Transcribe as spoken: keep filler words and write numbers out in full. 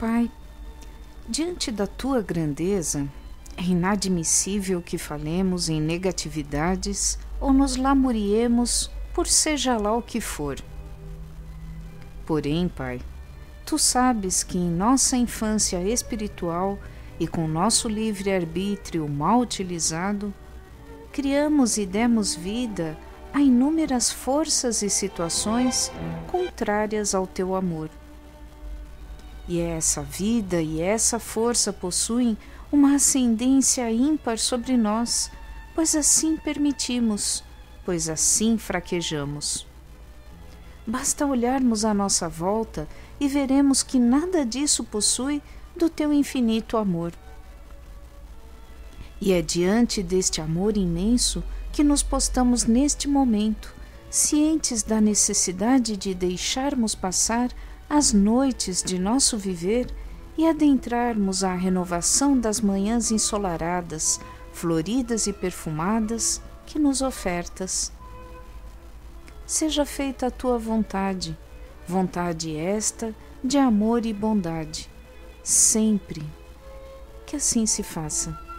Pai, diante da tua grandeza, é inadmissível que falemos em negatividades ou nos lamuriemos por seja lá o que for. Porém, Pai, tu sabes que em nossa infância espiritual e com nosso livre-arbítrio mal utilizado, criamos e demos vida a inúmeras forças e situações contrárias ao teu amor. E essa vida e essa força possuem uma ascendência ímpar sobre nós, pois assim permitimos, pois assim fraquejamos. Basta olharmos à nossa volta e veremos que nada disso possui do teu infinito amor. E é diante deste amor imenso que nos postamos neste momento, cientes da necessidade de deixarmos passar as noites de nosso viver e adentrarmos a renovação das manhãs ensolaradas, floridas e perfumadas que nos ofertas. Seja feita a tua vontade, vontade esta de amor e bondade, sempre. Que assim se faça.